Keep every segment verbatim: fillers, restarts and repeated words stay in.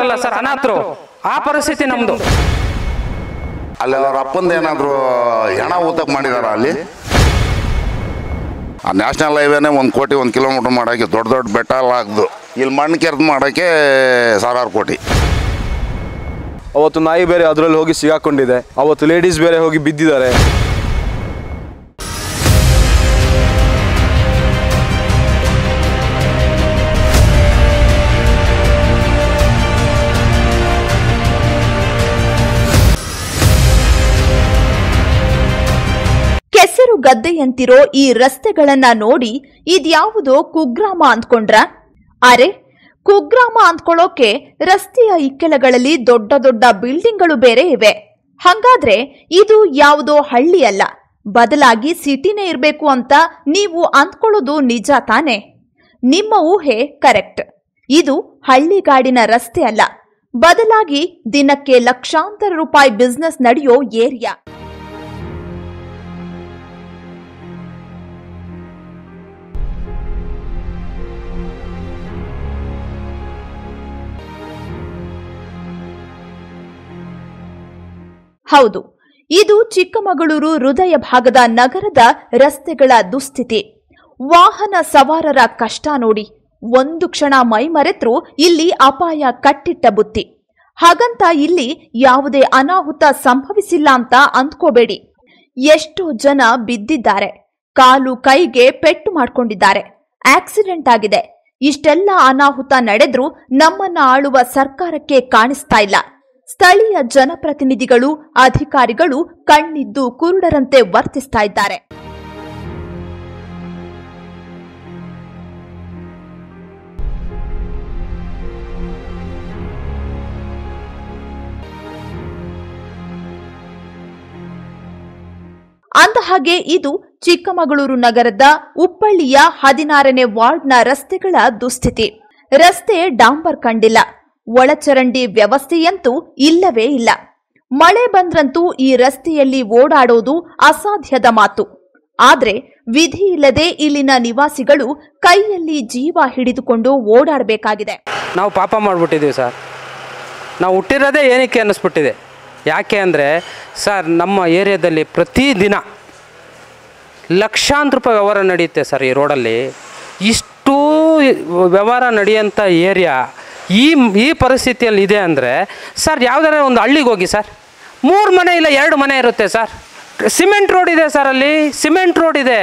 ಇರ್ತಾರಲ್ಲ ಸರ್ ಅನಾಥರು, ಆ ಪರಿಸ್ಥಿತಿ ನಮ್ದು. ಅಲ್ಲಿ ಅವ್ರ ಅಪ್ಪಂದು ಏನಾದ್ರು ಹೆಣ ಊತಕ್ಕೆ ಮಾಡಿದಾರ ಅಲ್ಲಿ? ಆ ನ್ಯಾಷನಲ್ ಹೈವೇನೇ ಒಂದು ಕೋಟಿ ಒಂದು ಕಿಲೋಮೀಟರ್ ಮಾಡೋಕ್ಕೆ ದೊಡ್ಡ ದೊಡ್ಡ ಬೆಟ್ಟ ಎಲ್ಲ ಆಗ್ದು, ಇಲ್ಲಿ ಮಣ್ಣು ಕೆರೆದು ಮಾಡೋಕ್ಕೆ ಸಾವಿರಾರು ಕೋಟಿ. ಅವತ್ತು ನಾಯಿ ಬೇರೆ ಅದರಲ್ಲಿ ಹೋಗಿ ಸಿಗಾಕೊಂಡಿದೆ, ಅವತ್ತು ಲೇಡೀಸ್ ಬೇರೆ ಹೋಗಿ ಬಿದ್ದಿದ್ದಾರೆ. ಕೆಸರು ಗದ್ದೆಯಂತಿರೋ ಈ ರಸ್ತೆಗಳನ್ನ ನೋಡಿ ಇದ್ಯಾವುದೋ ಕುಗ್ರಾಮ ಅಂದ್ಕೊಂಡ್ರ? ಅರೆ, ಕುಗ್ರಾಮ ಅಂದ್ಕೊಳ್ಳೋಕೆ ರಸ್ತೆಯ ಇಕ್ಕೆಲಗಳಲ್ಲಿ ದೊಡ್ಡ ದೊಡ್ಡ ಬಿಲ್ಡಿಂಗ್ಗಳು ಬೇರೆ ಇವೆ. ಹಂಗಾದ್ರೆ ಇದು ಯಾವುದೋ ಹಳ್ಳಿ ಅಲ್ಲ, ಬದಲಾಗಿ ಸಿಟಿನೇ ಇರಬೇಕು ಅಂತ ನೀವು ಅಂದ್ಕೊಳ್ಳೋದು ನಿಜ ತಾನೆ? ನಿಮ್ಮ ಊಹೆ ಕರೆಕ್ಟ್. ಇದು ಹಳ್ಳಿಗಾಡಿನ ರಸ್ತೆ ಅಲ್ಲ, ಬದಲಾಗಿ ದಿನಕ್ಕೆ ಲಕ್ಷಾಂತರ ರೂಪಾಯಿ ಬಿಸ್ನೆಸ್ ನಡೆಯೋ ಏರಿಯಾ. ಹೌದು, ಇದು ಚಿಕ್ಕಮಗಳೂರು ಹೃದಯ ಭಾಗದ ನಗರದ ರಸ್ತೆಗಳ ದುಸ್ಥಿತಿ. ವಾಹನ ಸವಾರರ ಕಷ್ಟ ನೋಡಿ, ಒಂದು ಕ್ಷಣ ಮೈಮರೆತ್ರೂ ಇಲ್ಲಿ ಅಪಾಯ ಕಟ್ಟಿಟ್ಟ ಬುತ್ತಿ. ಹಾಗಂತ ಇಲ್ಲಿ ಯಾವುದೇ ಅನಾಹುತ ಸಂಭವಿಸಿಲ್ಲ ಅಂತ ಅಂದ್ಕೋಬೇಡಿ. ಎಷ್ಟೋ ಜನ ಬಿದ್ದಿದ್ದಾರೆ, ಕಾಲು ಕೈಗೆ ಪೆಟ್ಟು ಮಾಡಿಕೊಂಡಿದ್ದಾರೆ, ಆಕ್ಸಿಡೆಂಟ್ ಆಗಿದೆ. ಇಷ್ಟೆಲ್ಲ ಅನಾಹುತ ನಡೆದ್ರೂ ನಮ್ಮನ್ನ ಆಳುವ ಸರ್ಕಾರಕ್ಕೆ ಕಾಣಿಸ್ತಾ ಇಲ್ಲ. ಸ್ಥಳೀಯ ಜನಪ್ರತಿನಿಧಿಗಳು, ಅಧಿಕಾರಿಗಳು ಕಣ್ಣಿದ್ದು ಕುರುಡರಂತೆ ವರ್ತಿಸ್ತಾ ಇದ್ದಾರೆ. ಅಂದಹಾಗೆ ಇದು ಚಿಕ್ಕಮಗಳೂರು ನಗರದ ಉಪ್ಪಳ್ಳಿಯ ಹದಿನಾರನೇ ವಾರ್ಡ್ನ ರಸ್ತೆಗಳ ದುಸ್ಥಿತಿ. ರಸ್ತೆ ಡಾಂಬರ್ ಕಂಡಿಲ್ಲ, ಒಳಚರಂಡಿ ವ್ಯವಸ್ಥೆಯಂತೂ ಇಲ್ಲವೇ ಇಲ್ಲ. ಮಳೆ ಬಂದ್ರಂತೂ ಈ ರಸ್ತೆಯಲ್ಲಿ ಓಡಾಡೋದು ಅಸಾಧ್ಯದ ಮಾತು. ಆದ್ರೆ ವಿಧಿ ಇಲ್ಲದೆ ಇಲ್ಲಿನ ನಿವಾಸಿಗಳು ಕೈಯಲ್ಲಿ ಜೀವ ಹಿಡಿದುಕೊಂಡು ಓಡಾಡಬೇಕಾಗಿದೆ. ನಾವು ಪಾಪ ಮಾಡಿಬಿಟ್ಟಿದ್ದೀವಿ ಸರ್. ನಾವು ಹುಟ್ಟಿರೋದೇ ಏನಕ್ಕೆ ಅನ್ನಿಸ್ಬಿಟ್ಟಿದೆ. ಯಾಕೆ ಅಂದರೆ ಸರ್, ನಮ್ಮ ಏರಿಯಾದಲ್ಲಿ ಪ್ರತಿದಿನ ಲಕ್ಷಾಂತರ ರೂಪಾಯಿ ವ್ಯವಹಾರ ನಡೆಯುತ್ತೆ ಸರ್. ಈ ರೋಡಲ್ಲಿ ಇಷ್ಟು ವ್ಯವಹಾರ ನಡೆಯೋಂಥ ಏರಿಯಾ ಈ ಈ ಪರಿಸ್ಥಿತಿಯಲ್ಲಿ ಇದೆ ಅಂದರೆ ಸರ್, ಯಾವುದಾರ ಒಂದು ಹಳ್ಳಿಗೆ ಹೋಗಿ ಸರ್, ಮೂರು ಮನೆ ಇಲ್ಲ ಎರಡು ಮನೆ ಇರುತ್ತೆ ಸರ್. ಸಿಮೆಂಟ್ ರೋಡ್ ಇದೆ ಸರ್, ಅಲ್ಲಿ ಸಿಮೆಂಟ್ ರೋಡ್ ಇದೆ.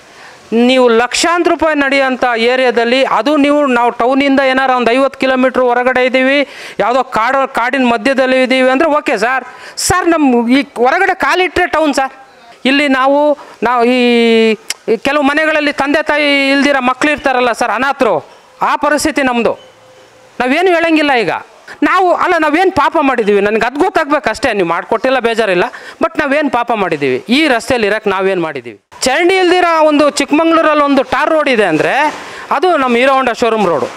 ನೀವು ಲಕ್ಷಾಂತರ ರೂಪಾಯಿ ನಡೆಯೋಂಥ ಏರಿಯಾದಲ್ಲಿ, ಅದು ನೀವು ನಾವು ಟೌನಿಂದ ಏನಾರ ಒಂದು ಐವತ್ತು ಕಿಲೋಮೀಟ್ರ್ ಹೊರಗಡೆ ಇದ್ದೀವಿ, ಯಾವುದೋ ಕಾಡು ಕಾಡಿನ ಮಧ್ಯದಲ್ಲಿ ಇದ್ದೀವಿ ಅಂದರೆ ಓಕೆ ಸರ್. ಸರ್, ನಮ್ಮ ಈ ಹೊರಗಡೆ ಕಾಲಿಟ್ಟರೆ ಟೌನ್ ಸರ್. ಇಲ್ಲಿ ನಾವು ನಾವು ಈ ಕೆಲವು ಮನೆಗಳಲ್ಲಿ ತಂದೆ ತಾಯಿ ಇಲ್ದಿರೋ ಮಕ್ಕಳು ಇರ್ತಾರಲ್ಲ ಸರ್, ಅನಾಥರು, ಆ ಪರಿಸ್ಥಿತಿ ನಮ್ಮದು. ನಾವೇನು ಹೇಳಂಗಿಲ್ಲ. ಈಗ ನಾವು ಅಲ್ಲ, ನಾವೇನು ಪಾಪ ಮಾಡಿದ್ದೀವಿ ನನಗೆ ಅದು ಗೊತ್ತಾಗಬೇಕು ಅಷ್ಟೇ. ನೀವು ಮಾಡಿಕೊಟ್ಟಿಲ್ಲ, ಬೇಜಾರಿಲ್ಲ, ಬಟ್ ನಾವೇನು ಪಾಪ ಮಾಡಿದ್ದೀವಿ ಈ ರಸ್ತೆಯಲ್ಲಿ ಇರೋಕ್ಕೆ, ನಾವೇನು ಮಾಡಿದ್ದೀವಿ? ಚರಂಡಿ ಇಲ್ದಿರೋ ಒಂದು ಚಿಕ್ಕಮಂಗ್ಳೂರಲ್ಲಿ ಒಂದು ಟಾರ್ ರೋಡ್ ಇದೆ ಅಂದರೆ ಅದು ನಮ್ಮ ಹೀರೋ ಹೋಂಡಾ ಶೋರೂಮ್ ರೋಡು.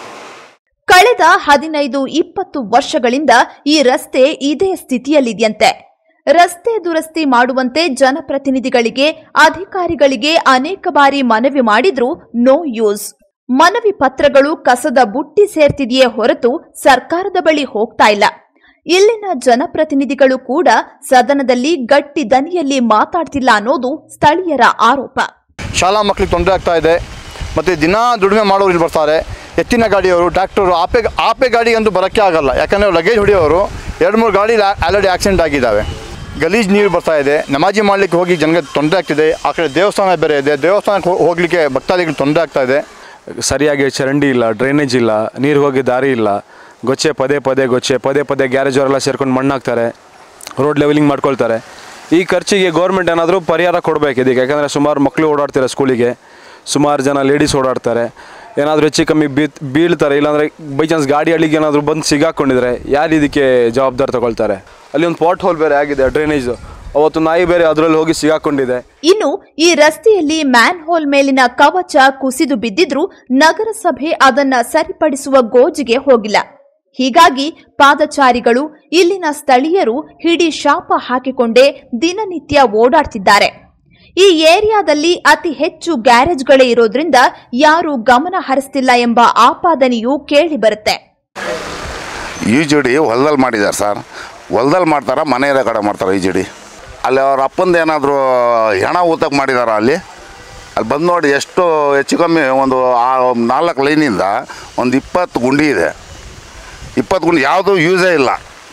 ಕಳೆದ ಹದಿನೈದು ಇಪ್ಪತ್ತು ವರ್ಷಗಳಿಂದ ಈ ರಸ್ತೆ ಇದೇ ಸ್ಥಿತಿಯಲ್ಲಿದೆಯಂತೆ. ರಸ್ತೆ ದುರಸ್ತಿ ಮಾಡುವಂತೆ ಜನಪ್ರತಿನಿಧಿಗಳಿಗೆ, ಅಧಿಕಾರಿಗಳಿಗೆ ಅನೇಕ ಬಾರಿ ಮನವಿ ಮಾಡಿದ್ರೂ ನೋ ಯೂಸ್. ಮನವಿ ಪತ್ರಗಳು ಕಸದ ಬುಟ್ಟಿ ಸೇರ್ತಿದೆಯೇ ಹೊರತು ಸರ್ಕಾರದ ಬಳಿ ಹೋಗ್ತಾ ಇಲ್ಲ. ಇಲ್ಲಿನ ಜನಪ್ರತಿನಿಧಿಗಳು ಕೂಡ ಸದನದಲ್ಲಿ ಗಟ್ಟಿ ದನಿಯಲ್ಲಿ ಮಾತಾಡ್ತಿಲ್ಲ ಅನ್ನೋದು ಸ್ಥಳೀಯರ ಆರೋಪ. ಶಾಲಾ ಮಕ್ಕಳಿಗೆ ತೊಂದರೆ ಆಗ್ತಾ ಇದೆ, ಮತ್ತು ದಿನ ದುಡಿಮೆ ಮಾಡೋರು ಇಲ್ಲಿ ಬರ್ತಾರೆ. ಎತ್ತಿನ ಗಾಡಿಯವರು, ಟ್ರ್ಯಾಕ್ಟರು, ಆಪೆ ಆಪೆ ಗಾಡಿಗಂತೂ ಬರೋಕ್ಕೆ ಆಗಲ್ಲ. ಯಾಕಂದರೆ ಲಗೇಜ್ ಹೊಡೆಯೋರು ಎರಡು ಮೂರು ಗಾಡಿ ಆಲ್ರೆಡಿ ಆಕ್ಸಿಡೆಂಟ್ ಆಗಿದ್ದಾವೆ. ಗಲೀಜು ನೀರು ಬರ್ತಾ ಇದೆ, ನಮಾಜಿ ಮಾಡಲಿಕ್ಕೆ ಹೋಗಿ ಜನಗಳಿಗೆ ತೊಂದರೆ ಆಗ್ತಿದೆ. ಆ ಕಡೆ ದೇವಸ್ಥಾನ ಬೇರೆ ಇದೆ, ದೇವಸ್ಥಾನಕ್ಕೆ ಹೋಗಲಿಕ್ಕೆ ಭಕ್ತಾದಿಗಳಿಗೆ ತೊಂದರೆ ಆಗ್ತಾ ಇದೆ. ಸರಿಯಾಗಿ ಚರಂಡಿ ಇಲ್ಲ, ಡ್ರೈನೇಜ್ ಇಲ್ಲ, ನೀರು ಹೋಗಿ ದಾರಿ ಇಲ್ಲ, ಗೊಚ್ಚೆ ಪದೇ ಪದೇ ಗೊಚ್ಚೆ ಪದೇ ಪದೇ ಗ್ಯಾರೇಜ್ ಅವರೆಲ್ಲ ಸೇರ್ಕೊಂಡು ಮಣ್ಣು ಹಾಕ್ತಾರೆ, ರೋಡ್ ಲೆವೆಲಿಂಗ್ ಮಾಡ್ಕೊಳ್ತಾರೆ. ಈ ಖರ್ಚಿಗೆ ಗೌರ್ಮೆಂಟ್ ಏನಾದರೂ ಪರಿಹಾರ ಕೊಡಬೇಕು ಇದಕ್ಕೆ. ಯಾಕಂದರೆ ಸುಮಾರು ಮಕ್ಕಳು ಓಡಾಡ್ತಾರೆ ಸ್ಕೂಲಿಗೆ, ಸುಮಾರು ಜನ ಲೇಡೀಸ್ ಓಡಾಡ್ತಾರೆ. ಏನಾದರೂ ಹೆಚ್ಚು ಕಮ್ಮಿ ಬೀ ಬೀಳ್ತಾರೆ ಇಲ್ಲಾಂದರೆ ಬೈ ಚಾನ್ಸ್ ಗಾಡಿ ಹಳ್ಳಿಗೆ ಏನಾದರೂ ಬಂದು ಸಿಗಾಕೊಂಡಿದ್ರೆ ಯಾರು ಇದಕ್ಕೆ ಜವಾಬ್ದಾರಿ ತಗೊಳ್ತಾರೆ? ಅಲ್ಲಿ ಒಂದು ಪಾಟ್ ಹೋಲ್ ಬೇರೆ ಆಗಿದೆ, ಡ್ರೈನೇಜ್, ಅವತ್ತು ನಾಯಿ ಬೇರೆ ಅದರಲ್ಲಿ ಹೋಗಿ ಸಿಗಾಕೊಂಡಿದೆ. ಇನ್ನು ಈ ರಸ್ತೆಯಲ್ಲಿ ಮ್ಯಾನ್ ಹೋಲ್ ಮೇಲಿನ ಕವಚ ಕುಸಿದು ಬಿದ್ದಿದ್ರೂ ನಗರಸಭೆ ಅದನ್ನ ಸರಿಪಡಿಸುವ ಗೋಜಿಗೆ ಹೋಗಿಲ್ಲ. ಹೀಗಾಗಿ ಪಾದಚಾರಿಗಳು, ಇಲ್ಲಿನ ಸ್ಥಳೀಯರು ಹಿಡಿ ಶಾಪ ಹಾಕಿಕೊಂಡೇ ದಿನನಿತ್ಯ ಓಡಾಡ್ತಿದ್ದಾರೆ. ಈ ಏರಿಯಾದಲ್ಲಿ ಅತಿ ಹೆಚ್ಚು ಗ್ಯಾರೇಜ್ಗಳೇ ಇರೋದ್ರಿಂದ ಯಾರೂ ಗಮನ ಹರಿಸ್ತಿಲ್ಲ ಎಂಬ ಆಪಾದನೆಯೂ ಕೇಳಿ ಬರುತ್ತೆ. ಯು ಜಿ ಡಿ ಹೊಲದಲ್ಲಿ ಮಾಡಿದ್ದಾರೆ ಸರ್. ಹೊಲದಲ್ಲಿ ಮಾಡ್ತಾರೆ, ಮನೆ ಇರೋ ಕಡೆ ಮಾಡ್ತಾರೆ ಯು ಜಿ ಡಿ. ಅಲ್ಲಿ ಅವ್ರ ಅಪ್ಪಂದು ಏನಾದರೂ ಹೆಣ ಊತಕ್ಕೆ ಮಾಡಿದಾರ ಅಲ್ಲಿ ಅಲ್ಲಿ ಬಂದು ನೋಡಿ ಎಷ್ಟು ಹೆಚ್ಚು ಕಮ್ಮಿ ಒಂದು ಆ ನಾಲ್ಕು ಲೈನಿಂದ ಒಂದು ಇಪ್ಪತ್ತು ಗುಂಡಿ ಇದೆ. ಇಪ್ಪತ್ತು ಗುಂಡಿ ಯಾವುದೂ ಯೂಸೇ ಇಲ್ಲ.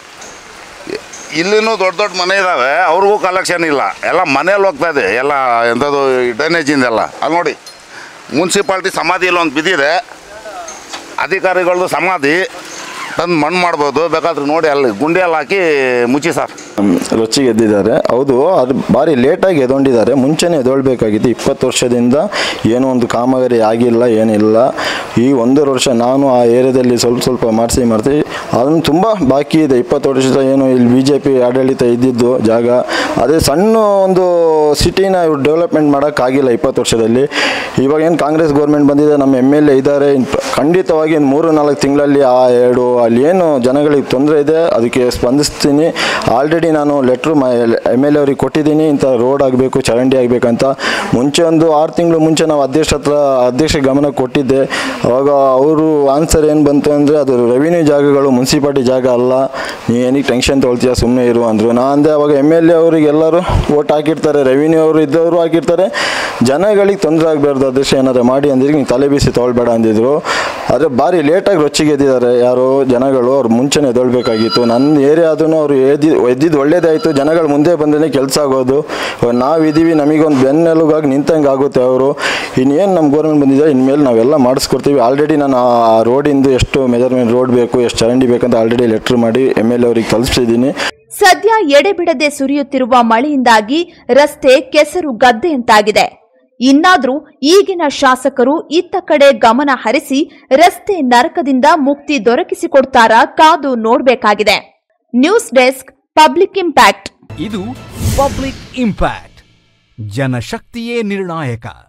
ಇಲ್ಲಿನೂ ದೊಡ್ಡ ದೊಡ್ಡ ಮನೆ ಇದ್ದಾವೆ, ಅವ್ರಿಗೂ ಕಲೆಕ್ಷನ್ ಇಲ್ಲ. ಎಲ್ಲ ಮನೇಲಿ ಹೋಗ್ತಾ ಇದೆ ಎಲ್ಲ ಎಂಥದ್ದು ಡ್ರೈನೇಜಿಂದೆಲ್ಲ. ಅಲ್ಲಿ ನೋಡಿ ಮುನ್ಸಿಪಾಲ್ಟಿ ಸಮಾಧಿ ಇಲ್ಲ ಒಂದು ಬಿದ್ದಿದೆ, ಅಧಿಕಾರಿಗಳದ್ದು ಸಮಾಧಿ ತಂದು ಮಣ್ಣು ಮಾಡ್ಬೋದು. ಬೇಕಾದ್ರೆ ನೋಡಿ ಅಲ್ಲಿ ಗುಂಡಿಯಲ್ಲಿ ಹಾಕಿ ಮುಚ್ಚಿ ಸರ್. ರೊಚ್ಚಿಗೆ ಎದ್ದಿದ್ದಾರೆ. ಹೌದು, ಅದು ಭಾರಿ ಲೇಟಾಗಿ ಎದೊಂಡಿದ್ದಾರೆ. ಮುಂಚೆನೇ ಎದೊಳ್ಬೇಕಾಗಿತ್ತು. ಇಪ್ಪತ್ತು ವರ್ಷದಿಂದ ಏನೋ ಒಂದು ಕಾಮಗಾರಿ ಆಗಿಲ್ಲ, ಏನಿಲ್ಲ. ಈ ಒಂದೂವರೆ ವರ್ಷ ನಾನು ಆ ಏರಿಯಾದಲ್ಲಿ ಸ್ವಲ್ಪ ಸ್ವಲ್ಪ ಮಾಡಿಸಿ ಮಾಡ್ತೀವಿ. ಅದನ್ನು ತುಂಬ ಬಾಕಿ ಇದೆ. ಇಪ್ಪತ್ತು ವರ್ಷದ ಏನು ಇಲ್ಲಿ ಬಿ ಜೆ ಪಿ ಆಡಳಿತ ಇದ್ದಿದ್ದು ಜಾಗ, ಅದೇ ಸಣ್ಣ ಒಂದು ಸಿಟಿನ ಇವ್ರು ಡೆವಲಪ್ಮೆಂಟ್ ಮಾಡೋಕ್ಕಾಗಿಲ್ಲ ಇಪ್ಪತ್ತು ವರ್ಷದಲ್ಲಿ. ಇವಾಗ ಏನು ಕಾಂಗ್ರೆಸ್ ಗೌರ್ಮೆಂಟ್ ಬಂದಿದೆ, ನಮ್ಮ ಎಮ್ ಎಲ್ ಎ ಇದ್ದಾರೆ. ಖಂಡಿತವಾಗಿ ಇನ್ನು ಮೂರು ನಾಲ್ಕು ತಿಂಗಳಲ್ಲಿ ಆ ಎರಡು ಅಲ್ಲಿ ಏನು ಜನಗಳಿಗೆ ತೊಂದರೆ ಇದೆ ಅದಕ್ಕೆ ಸ್ಪಂದಿಸ್ತೀನಿ. ಆಲ್ರೆಡಿ ನಾನು ಲೆಟ್ರು ಮ ಎಮ್ ಎಲ್ ಎ ಅವ್ರಿಗೆ ಕೊಟ್ಟಿದ್ದೀನಿ, ಇಂಥ ರೋಡ್ ಆಗಬೇಕು, ಚರಂಡಿ ಆಗಬೇಕಂತ. ಮುಂಚೆ ಒಂದು ಆರು ತಿಂಗಳು ಮುಂಚೆ ನಾವು ಅಧ್ಯಕ್ಷ ಹತ್ರ ಅಧ್ಯಕ್ಷ ಗಮನ ಕೊಟ್ಟಿದ್ದೆ. ಅವಾಗ ಅವರು ಆನ್ಸರ್ ಏನು ಬಂತು ಅಂದರೆ ಅದು ರೆವಿನ್ಯೂ ಜಾಗಗಳು, ಮುನ್ಸಿಪಾಲ್ಟಿ ಜಾಗ ಅಲ್ಲ, ನೀ ಏನಕ್ಕೆ ಟೆನ್ಷನ್ ತೊಗೊಳ್ತೀಯ, ಸುಮ್ಮನೆ ಇರು ಅಂದರು. ನಾನು ಅಂದೆ ಅವಾಗ ಎಮ್ ಎಲ್ ಎ ಅವ್ರಿಗೆ ಎಲ್ಲರೂ ಓಟ್ ಹಾಕಿರ್ತಾರೆ, ರೆವಿನ್ಯೂ ಅವರು ಇದ್ದವರು ಹಾಕಿರ್ತಾರೆ, ಜನಗಳಿಗೆ ತೊಂದರೆ ಆಗಬಾರ್ದು ಅಧ್ಯಕ್ಷ ಏನಾದ್ರು ಮಾಡಿ ಅಂದಿದ್ರೆ ನೀವು ತಲೆ ಬೀಸಿ ತೊಗೊಳ್ಬೇಡ ಅಂದಿದ್ರು. ಆದರೆ ಭಾರಿ ಲೇಟಾಗಿ ರೊಚ್ಚಿಗೆ ಎದ್ದಿದ್ದಾರೆ ಯಾರೋ ಜನಗಳು. ಅವ್ರು ಮುಂಚೆನೇ ಎದ್ದೊಳ್ಬೇಕಾಗಿತ್ತು. ನನ್ನ ಏರಿಯಾ ಅದನ್ನು ಅವರು ಎದ್ದಿ ಎದ್ದಿದ್ದು ಒಳ್ಳೇದಾಯಿತು. ಜನಗಳು ಮುಂದೆ ಬಂದೇ ಕೆಲಸ ಆಗೋದು. ನಾವಿದ್ದೀವಿ, ನಮಗೊಂದು ಬೆನ್ನೆಲುಗಾಗಿ ನಿಂತಂಗೆ ಆಗುತ್ತೆ. ಅವರು ಇನ್ನೇನು ನಮ್ಮ ಗೌರ್ಮೆಂಟ್ ಬಂದಿದೆ, ಇನ್ಮೇಲೆ ನಾವೆಲ್ಲ ಮಾಡಿಸ್ಕೊಡ್ತೀವಿ. ಆಲ್ರೆಡಿ ನಾನು ಆ ರೋಡಿಂದು ಎಷ್ಟು ಮೆಜರ್ಮೆಂಟ್ ರೋಡ್ ಬೇಕು, ಎಷ್ಟು ಚರಂಡಿ ಬೇಕಂತ ಆಲ್ರೆಡಿ ಲೆಟ್ರ್ ಮಾಡಿ ಎಮ್ ಎಲ್ ಎ ಅವ್ರಿಗೆ ತಲುಪಿಸಿದ್ದೀನಿ. ಸದ್ಯ ಎಡೆಬಿಡದೆ ಸುರಿಯುತ್ತಿರುವ ಮಳೆಯಿಂದಾಗಿ ರಸ್ತೆ ಕೆಸರು ಗದ್ದೆಯಂತಾಗಿದೆ. ಇನ್ನಾದ್ರೂ ಈಗಿನ ಶಾಸಕರು ಇತ್ತ ಕಡೆ ಗಮನ ಹರಿಸಿ ರಸ್ತೆ ನರಕದಿಂದ ಮುಕ್ತಿ ದೊರಕಿಸಿಕೊಡ್ತಾರಾ ಕಾದು ನೋಡಬೇಕಾಗಿದೆ. News desk, public impact. ಇದು ಪಬ್ಲಿಕ್ ಇಂಪ್ಯಾಕ್ಟ್. ಜನಶಕ್ತಿಯೇ ನಿರ್ಣಾಯಕ.